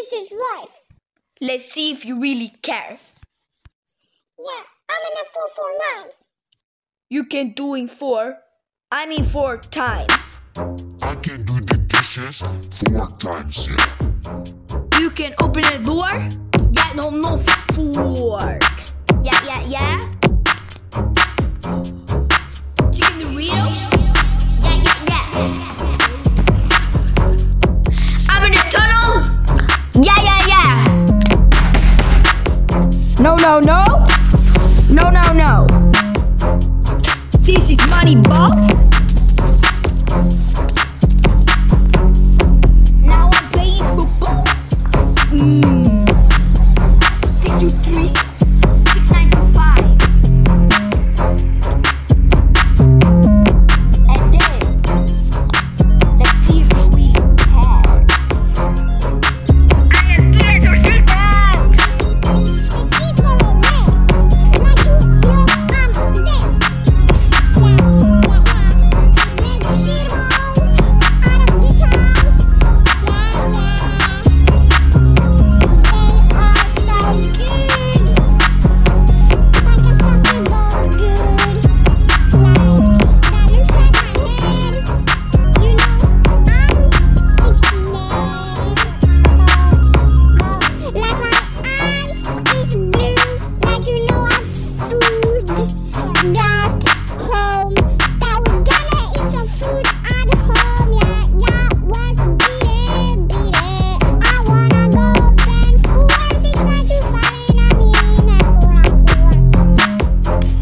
This is life. Let's see if you really care. Yeah, I'm in a 449. You can do in 4 times. I can do the dishes 4 times, yeah. You can open the door? Yeah, no fork. Yeah. Chicken Doritos? Yeah. I'm in the tunnel? Yeah. No. This is money box. Now I'm playing football. 623 6925. And then let's see what we have. I am scared to see that. She's gonna win. Like you know I'm dead. Yeah. Make the shit out of this house. They are so good. Like a fucking ball good. Like that looks like my head. You know I'm 69. Like my eye is blue. Like you know I'm food. That home. That we're gonna eat some food at home. Yeah, was beat it. I wanna go then 4, 6, 9, 2, 5, and I mean at 4 on 4.